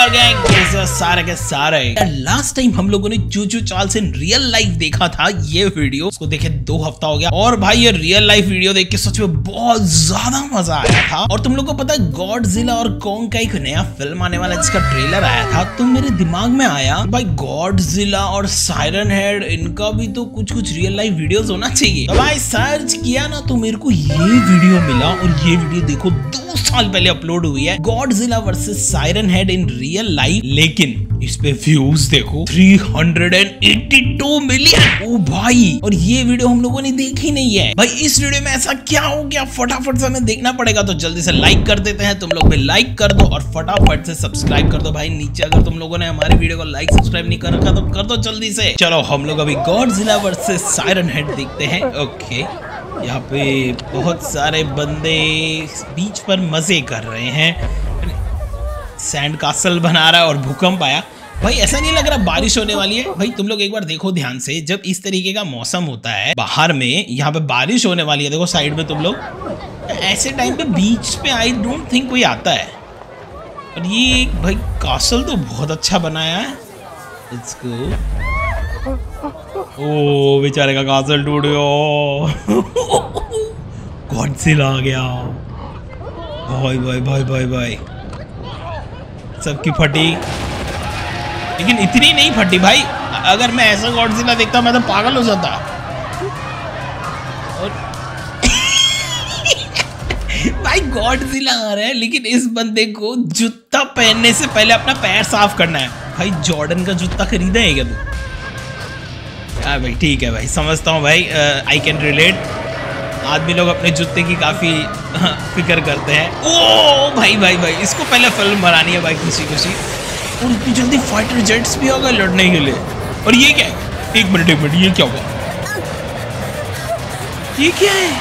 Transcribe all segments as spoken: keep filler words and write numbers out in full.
Gang, कैसे सारे के सारे। लास्ट टाइम हम लोगों ने choo choo Charles in real life देखा था, ये वीडियो उसको देखे दो हफ्ता हो गया और भाई ये रियल लाइफ वीडियो देख के सच में बहुत ज्यादा मजा आया था। और तुम लोग को पता है गॉडजिला और कॉन्ग का एक नया फिल्म आने वाला जिसका ट्रेलर आया था, तो मेरे दिमाग में आया भाई गॉडजिला और सायरन हेड इनका भी तो कुछ कुछ रियल लाइफ वीडियोस होना चाहिए। तो भाई सर्च किया ना तो मेरे को ये वीडियो मिला और ये वीडियो देखो दो साल पहले अपलोड हुई है, Godzilla versus Siren Head in real life. लेकिन इस पे व्यूज देखो तीन सौ बयासी मिलियन। ओ भाई, और ये वीडियो हम लोगों ने देखी नहीं है भाई। इस वीडियो में ऐसा क्या हो गया, फटाफट से हमें देखना पड़ेगा। तो जल्दी से लाइक कर देते हैं, तुम लोग भी लाइक कर दो और फटाफट से सब्सक्राइब कर दो भाई। नीचे अगर तुम लोगों ने हमारे वीडियो को लाइक सब्सक्राइब नहीं कर रखा तो कर दो जल्दी से। चलो हम लोग अभी गॉडजिला वर्सेस सायरन हेड देखते हैं। ओके, यहाँ पे बहुत सारे बंदे बीच पर मजे कर रहे हैं, सैंड कासल बना रहा है और भूकंप आया। भाई ऐसा नहीं लग रहा बारिश होने वाली है भाई। तुम लोग एक बार देखो ध्यान से, जब इस तरीके का मौसम होता है बाहर में, यहाँ पे बारिश होने वाली है, देखो साइड में तुम लोग, ऐसे टाइम पे बीच पे आई डोंट थिंक कोई आता है। और ये भाई कासल तो बहुत अच्छा बनाया है। Let's go. ओ बेचारे का कासल टूट गया। गॉडजिला आ गया भाई भाई भाई भाई भाई, सबकी फटी, लेकिन इतनी नहीं फटी भाई। अगर मैं ऐसा गॉडजिला देखता मैं तो पागल हो जाता। और भाई गॉडजिला आ रहा है लेकिन इस बंदे को जूता पहनने से पहले अपना पैर साफ करना है। भाई जॉर्डन का जूता खरीदा है क्या तू? हाँ भाई ठीक है भाई, समझता हूँ भाई, आई कैन रिलेट। आदमी लोग अपने जूते की काफी फिक्र करते हैं। ओ भाई भाई भाई, इसको पहले फिल्म बनानी है भाई खुशी खुशी। और इतनी जल्दी फाइटर जेट्स भी आ गए लड़ने के लिए। और ये क्या है? एक मिनट एक मिनट, ये क्या हुआ? ये क्या है?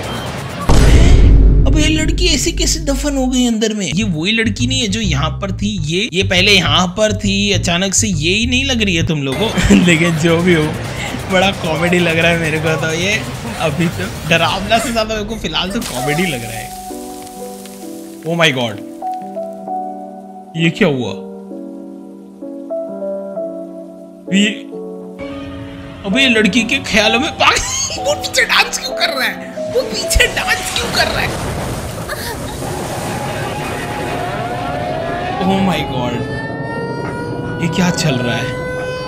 अब ये लड़की ऐसी कैसे दफन हो गई अंदर में? ये वही लड़की नहीं है जो यहाँ पर थी, ये ये पहले यहाँ पर थी, अचानक से ये ही नहीं लग रही है तुम लोगों को। लेकिन जो भी हो बड़ा कॉमेडी लग रहा है मेरे को तो ये। अभी तो डरावना से ज्यादा मेरे को फिलहाल तो कॉमेडी लग रहा है। ओ माय गॉड, ये क्या हुआ? ये अबे ये लड़की के ख्यालों में वो पीछे डांस क्यों कर रहा है? वो पीछे डांस क्यों कर रहा है? ओह माय गॉड, ये क्या चल रहा है?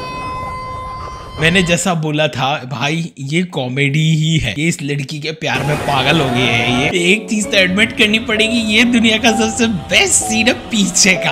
मैंने जैसा बोला था भाई, ये कॉमेडी ही है। ये इस लड़की के प्यार में पागल हो गए हैं। ये एक चीज तो एडमिट करनी पड़ेगी, ये दुनिया का सबसे बेस्ट सीन है पीछे का।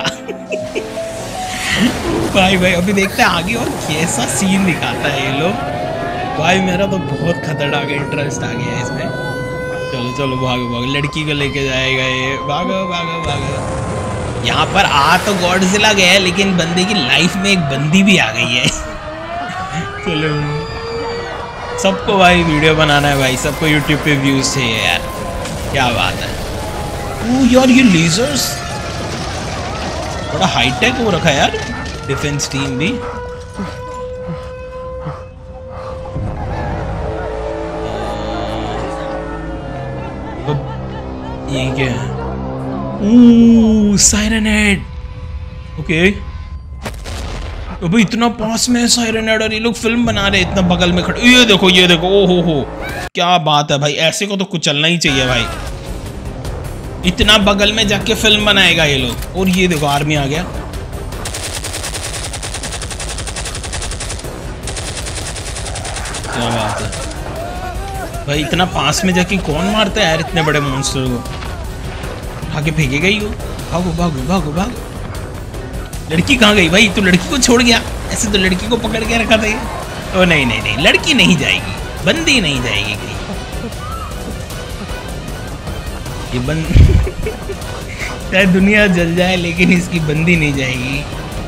भाई भाई अभी देखते हैं आगे और कैसा सीन दिखाता है ये लोग। भाई मेरा तो बहुत खतरनाक इंटरेस्ट आ गया है इसमें। चलो चलो भागो भागो, लड़की को लेके जाएगा ये, भागो भागो भागो। यहाँ पर आ तो गॉडजिला गया लेकिन बंदे की लाइफ में एक बंदी भी आ गई है। चलो सबको भाई वीडियो बनाना है भाई, सबको यूट्यूब पे व्यूज चाहिए यार, क्या बात है। ओ यार ये लेजर्स बड़ा हाईटेक हो रखा है यार, डिफेंस टीम भी। ये क्या है? ओह सायरन हेड। ओके, तो भाई इतना पास में है सायरन हेड और ये लोग फिल्म बना रहे हैं इतना बगल में खड़े। ये देखो ये देखो, ओ हो हो क्या बात है भाई, ऐसे को तो कुछ चलना ही चाहिए भाई। इतना बगल में जाके फिल्म बनाएगा ये लोग। और ये देखो आर्मी आ गया। क्या बात है भाई, इतना पास में जाके कौन मारता है यार इतने बड़े मॉन्स्टर को? आगे फेंकेगा ही वो। भागो भागो भागो भागो। लड़की कहाँ गई भाई? तो लड़की को छोड़ गया, ऐसे तो लड़की को पकड़ के रखा था। ओ नहीं नहीं नहीं, लड़की नहीं जाएगी, बंदी नहीं जाएगी कहीं। ये बंद चाहे दुनिया जल जाए लेकिन इसकी बंदी नहीं जाएगी।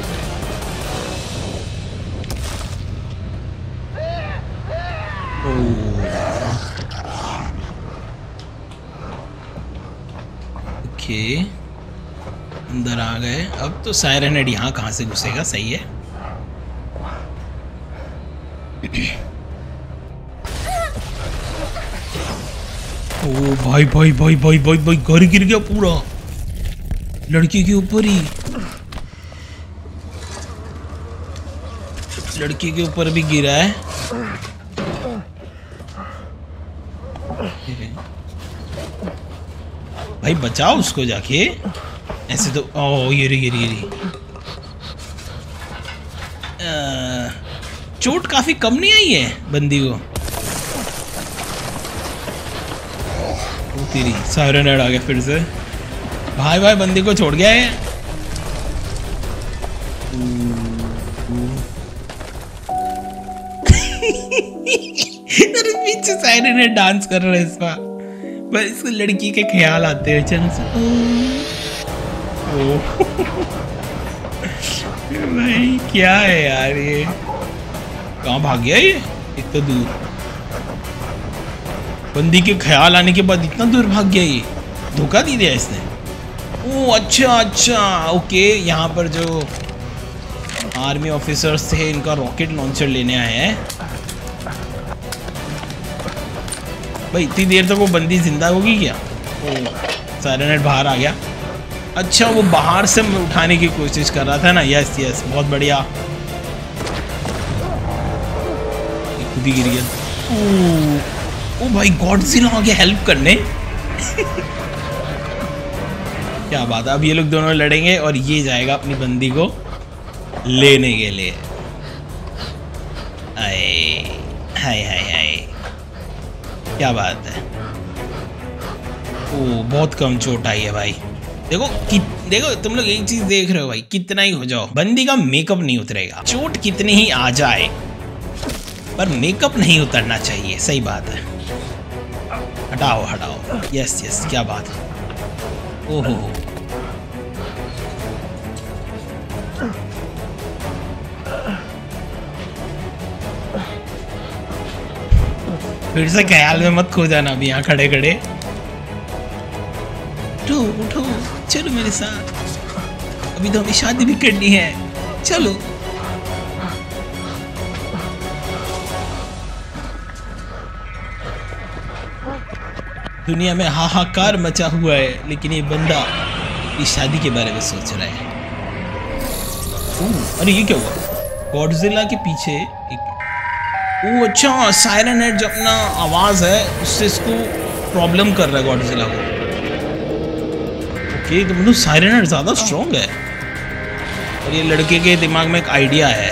ओके अंदर आ गए। अब तो सायरन हेड यहाँ कहाँ से घुसेगा? सही है। ओ भाई भाई भाई भाई भाई भाई घर गिर गया पूरा लड़की के ऊपर ही। लड़की के ऊपर भी गिरा है। भाई बचाओ उसको जाके, ऐसे तो। ओ ये रही ये रही ये रही। चोट काफी कम नहीं आई है बंदी को। तेरी सायरन हेड आ गया फिर से। भाई भाई बंदी को छोड़ गया है। अरे पीछे सायरन हेड डांस कर रहा है इसका। बस इसको लड़की के ख्याल आते हैं। चल ओ भाई क्या है यार ये, कहाँ भाग गया ये इतना दूर। बंदी के ख्याल आने के बाद इतना दूर भाग गया ये, धोखा दे दिया इसने। ओ अच्छा अच्छा ओके, यहाँ पर जो आर्मी ऑफिसर्स थे इनका रॉकेट लॉन्चर लेने आए हैं। भाई इतनी देर तक वो बंदी जिंदा होगी क्या? ओ सायरन हेड बाहर आ गया। अच्छा वो बाहर से उठाने की कोशिश कर रहा था ना। यस यस बहुत बढ़िया। खुद ही गिर गया। ओ, ओ भाई गॉडजिला आ गया हेल्प करने। क्या बात है। अब ये लोग दोनों लड़ेंगे और ये जाएगा अपनी बंदी को लेने के लिए। आए हाय हाय हाय क्या बात है। ओ बहुत कम चोट आई है भाई। देखो कि, देखो तुम लोग एक चीज देख रहे हो भाई, कितना ही हो जाओ बंदी का मेकअप नहीं उतरेगा। चोट कितनी ही आ जाए पर मेकअप नहीं उतरना चाहिए। सही बात है। हटाओ हटाओ। यस यस क्या बात है। ओहो फिर से ख्याल में मत खो जाना अभी यहाँ खड़े खड़े। उठो उठो चलो मेरे साथ, अभी तो हमें शादी भी करनी है। चलो दुनिया में हाहाकार मचा हुआ है लेकिन ये बंदा इस शादी के बारे में सोच रहा है। अरे ये क्या हुआ? गॉडजिला के पीछे एक ओ अच्छा सायरन हेड जो अपना आवाज है उससे इसको प्रॉब्लम कर रहा है गॉडजिला को। ओके तो मतलब सायरन हेड ज्यादा स्ट्रॉन्ग है। और ये लड़के के दिमाग में एक आइडिया है।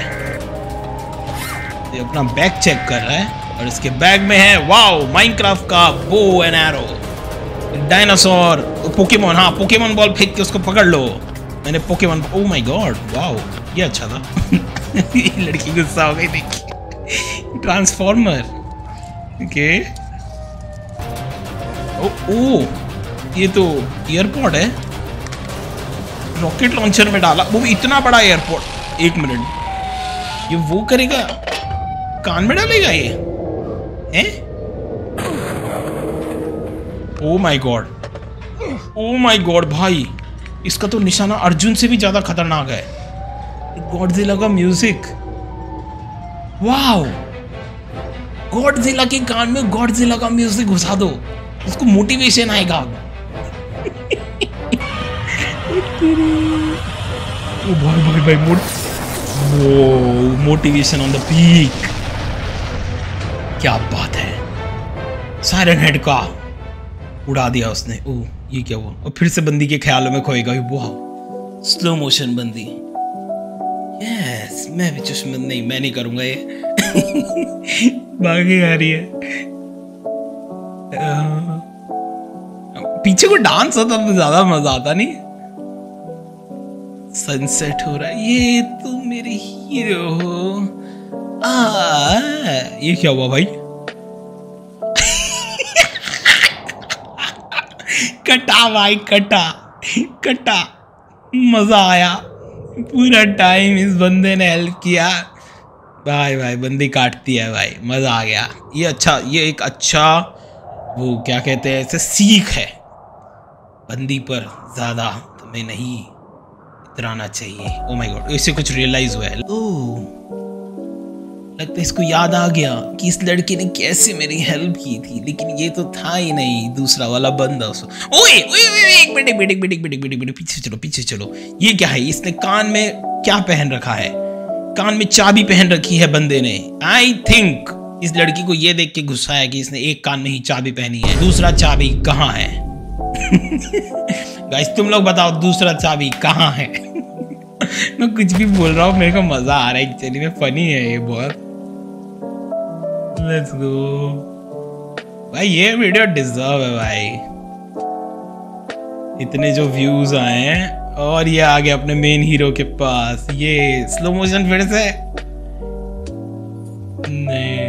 ये अपना बैग चेक कर रहा है और इसके बैग में है वाओ माइनक्राफ्ट का bow and arrow, dinosaur, Pokemon. हाँ पोकेमोन बॉल फेंक के उसको पकड़ लो। मैंने Pokemon. Oh my God wow ये अच्छा था। ये लड़की गुस्सा हो गई देखिए। Transformer okay. ओ, ओ ये तो एयरपोर्ट है। रॉकेट लॉन्चर में डाला, वो भी इतना बड़ा एयरपोर्ट। एक मिनट ये वो करेगा, कान में डालेगा ये हैं? Oh my God oh my God भाई इसका तो निशाना अर्जुन से भी ज्यादा खतरनाक है। गॉडजिला का म्यूजिक वाओ। गॉडजिला के कान में गॉडजिला का म्यूजिक घुसा दो, उसको मोटिवेशन आएगा। ओ भाई भाई भाई मोट वो मोटिवेशन ऑन द पीक। क्या बात है। सायरन हेड का उड़ा दिया उसने। ओ ये क्या हुआ? और फिर से बंदी के ख्यालों में खोएगा। वाह स्लो मोशन बंदी। यस मैं भी दुश्मन नहीं, मैं नहीं करूंगा ये। भागी आ रही है। आ, पीछे को डांस होता तो ज्यादा मजा आता नहीं। सनसेट हो रहा है। ये तो मेरे हीरो हो। आ, ये क्या हुआ भाई? कटा भाई कटा कटा। मजा आया पूरा टाइम इस बंदे ने हेल्प किया। भाई भाई बंदी काटती है भाई, मजा आ गया। ये अच्छा, ये एक अच्छा वो क्या कहते हैं इसे सीख है। बंदी पर ज्यादा तुम्हें नहीं इतराना चाहिए। ओ माय गॉड इससे कुछ रियलाइज हुआ है। ओह लगता है इसको याद आ गया कि इस लड़के ने कैसे मेरी हेल्प की थी, लेकिन ये तो था ही नहीं दूसरा वाला बंदा। ओए ओए ओए एक मिनट एक मिनट एक मिनट एक मिनट एक मिनट पीछे चलो पीछे चलो। ये क्या है? इसने कान में क्या पहन रखा है? कान में चाबी पहन रखी है बंदे ने। आई थिंक इस लड़की को ये देख के गुस्सा है कि इसने एक कान में ही चाबी पहनी है। दूसरा चाबी कहाँ है? गाइस तुम लोग बताओ दूसरा चाबी कहाँ है? मैं कुछ भी बोल रहा हूँ, मेरे को मजा आ रहा है एक्चुअली में, फनी है ये बहुत। लेट्स गो भाई, ये वीडियो डिजर्व है भाई, इतने जो व्यूज आए हैं। और ये आ गया अपने मेन हीरो के पास। ये स्लो मोशन फिर से नहीं,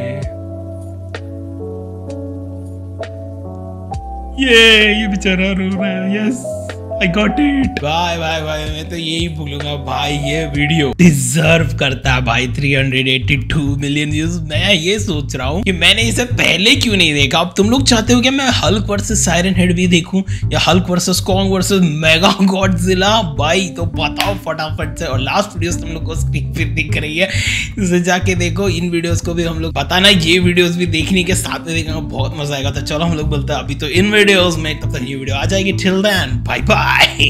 ये ये बेचारा रो रहा है। Yes I got it. Bye bye bye, मैं तो यही बोलूंगा भाई, ये वीडियो डिजर्व करता है भाई three hundred eighty two million views. मैं ये सोच रहा हूँ कि मैंने इसे पहले क्यों नहीं देखा। अब तुम लोग चाहते हो कि मैं हल्क वर्सेस सायरन हेड भी देखूं या Hulk versus Kong versus Mega Godzilla? भाई तो बताओ फटाफट से। और लास्ट वीडियोस तुम लोग को स्क्रीन पे दिख रही है, इसे जाके देखो। इन वीडियोस को भी हम लोग पता ना ये वीडियोस भी देखने के साथ में देखेंगे, बहुत मजा आएगा। तो चलो हम लोग बोलते हैं अभी तो इन वीडियोस में, तब तक ये वीडियो आ जाएगी। Till then bye bye.